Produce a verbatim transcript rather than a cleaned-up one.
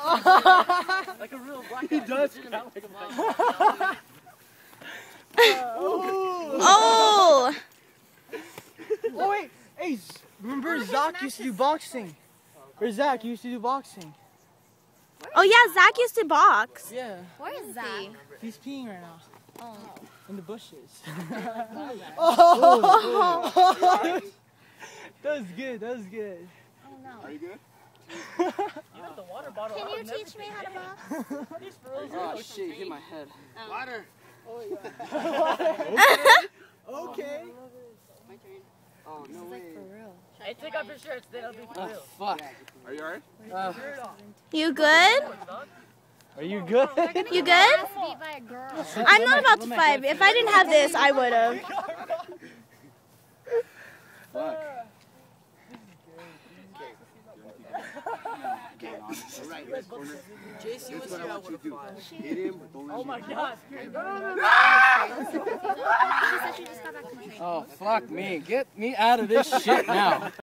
Like a real black guy. He does. Like a black guy. Oh! Oh wait, hey, remember Zach used to do boxing? Or Zach used to do boxing? Oh yeah, Zach used to box. Yeah. Where is Zach? He's peeing right now. Oh. In the bushes. Oh. That was good, that was good. Oh no. Are you good? You have the water bottle. Can out you and teach me how to box? He's frozen. Oh shit, you hit my head. Water. Okay. Oh, no way. Hey, take off your shirts, then it'll be for Oh, real. fuck. Are you alright? Uh, You good? are you good? You good? Beat by a girl. I'm not about to fight. If I didn't have this, I would have. Fuck. J C was here, I would have fought. Hit him, but don't let Oh him my hit god. She said she just got back from training. Oh, fuck me. Get me out of this shit now.